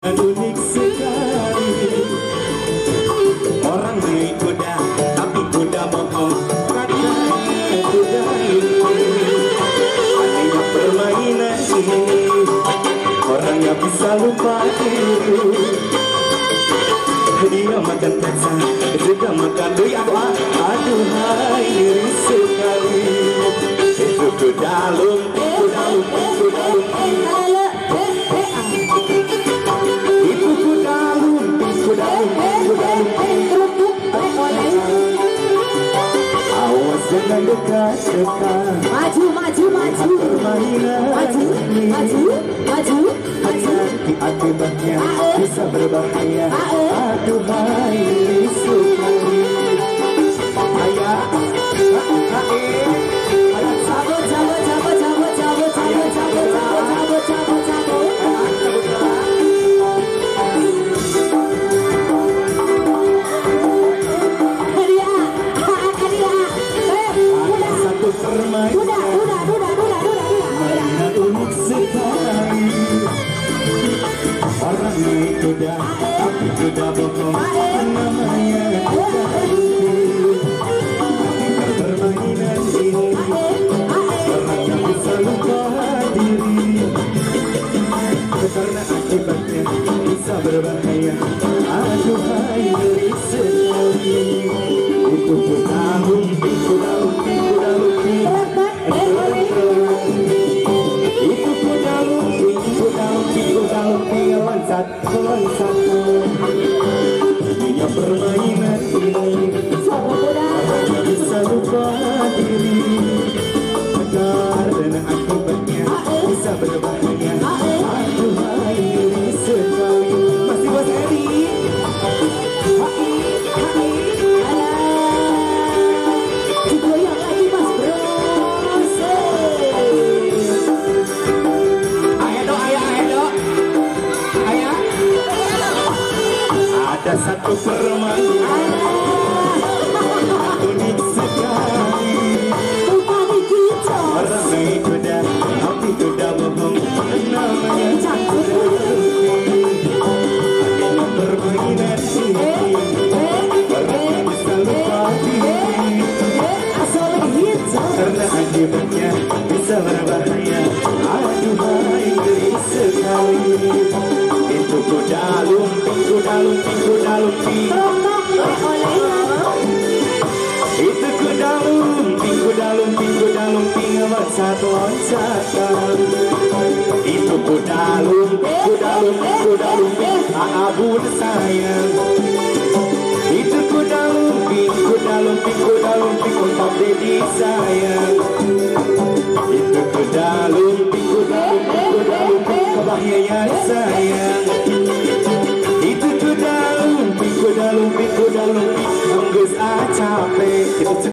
Unik sekali orang naik kuda, tapi kuda bohong. Katanya kuda ini anehnya permainan ini, orangnya bisa lupa diri. Dia makan pizza, juga makan doi apa? Aduhai iri sekali. Itu kuda lumping, kuda lumping, kuda lumping. Itu kuda lumping, kuda lumping, kuda lumping. Awas jangan dekat-dekat. Maju, maju, maju. Permainan Maju, ini. maju, maju, maju. Hati akibatnya bisa berbahaya. Aduhai iri sekali. Ayah, Cabut, cabut, cabut, cabut, cabut, cabut, cabut, cabut, cabut, cabut, cabut. satu permainan unik sekali. Orang naik kuda, tapi kuda bohong. Namanya kuda lumping. Permainan ini orangnya bisa lupa diri, karena akibatnya bisa berbahaya. Aduhai iri sekali. Itu kuda lumping, kuda lumping, kuda lumping. Itu kuda lumping, kuda lumping, kuda lumping. Loncat, loncat. Dunia permainan ini orangnya bisa lupa diri, karena akibatnya bisa berbahaya. Aduhai iri sekali. Masih Bos Edi. Digoyang lagi Mas Bro. Ayah dok, ayah dok. Ayah. Ada satu permainan unik sekali. Rupanya gitu. Orang naik kuda, tapi kuda bohong. Namanya kuda lumping. Adanya permainan ini orangnya bisa lupa diri, Asal gitu. karena akibatnya bisa berbahaya. Aduhai iri sekali. Itu kuda lumping, kuda lumping, kuda lumping. Itu kuda lumping, kuda lumping, kuda lumping. Loncat, loncatan. Itu kuda lumping, kuda lumping, kuda lumping. Abun sayang. Itu kuda lumping, kuda lumping, kuda lumping. Untuk dedi sayang. Itu kuda lumping, kuda lumping, kuda lumping. Kebahagiaan sayang. Itu kuda lumping, kuda lumping, kuda lumping. Enggeus capek.